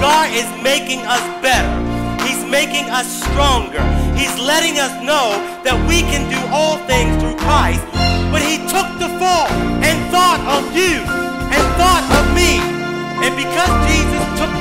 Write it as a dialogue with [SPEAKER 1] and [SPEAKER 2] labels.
[SPEAKER 1] God is making us better. He's making us stronger. He's letting us know that we can do all things through Christ. When he took the fall and thought of you and thought of me, and because Jesus took